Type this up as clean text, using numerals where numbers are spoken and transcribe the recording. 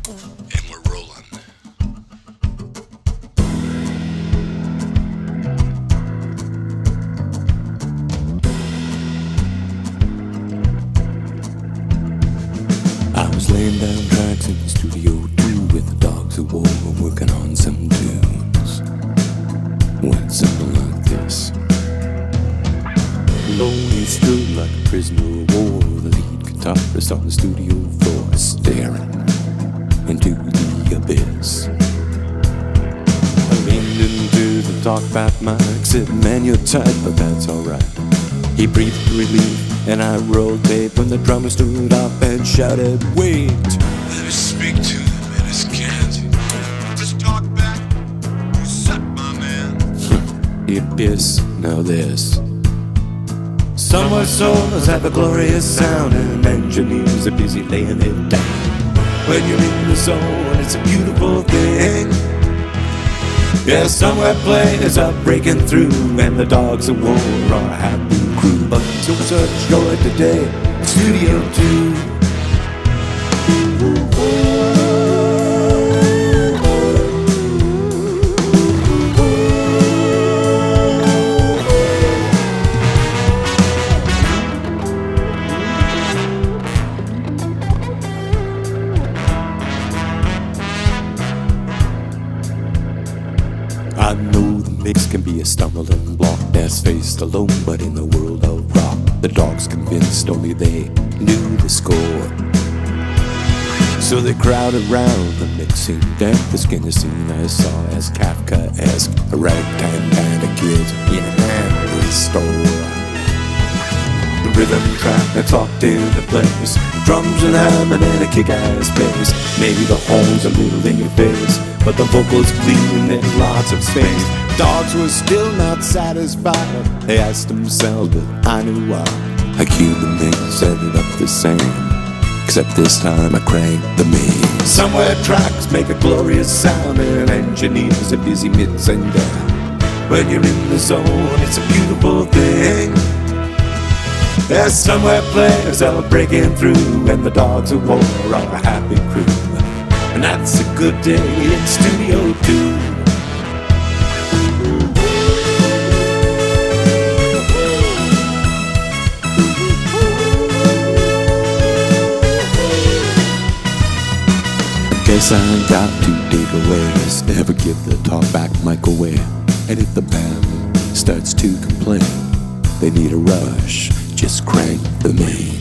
and we're rolling. I was laying down tracks in the studio too, with the dogs of war working on some tunes. Went something like this. Lonely stood like a prisoner of war, the lead guitarist on the studio floor, staring into the abyss. I leaned into the talkback mic, said, "Man, you're tight, but that's alright." He breathed relief, and I rolled tape when the drummer stood up and shouted, "Wait!" Let me speak to them in his cans. Just talk back. You suck, my man. The abyss, now this. Somewhere souls have a glorious sound, and engineers are busy laying it down. When you're in the zone, it's a beautiful thing. Yeah, somewhere players are breaking through, and the dogs of war are a happy crew. But so such joy today, Studio 2. I know the mix can be a stumbling block that's faced alone, but in the world of rock, the dogs convinced only they knew the score. So they crowded around the mixing deck. The skinny scene I saw as Kafka-esque, a ragtime band of kids in an anime store. The rhythm track that's locked into place, drums and hammering and a kick-ass bass. Maybe the horns a little in your face, but the vocals clean, there's lots of space. Dogs were still not satisfied. They asked themselves, but I knew why. I cued the mix, set it up the same, except this time I cranked the main. Somewhere tracks make a glorious sound, and engineers are busy mixing down. When you're in the zone, it's a beautiful thing. There's somewhere players are breaking through, and the dogs of war are a happy crew. And that's a good day in Studio 2. I guess I got to dig away, never give the talkback mic away. And if the band starts to complain, they need a rush, just crank the main.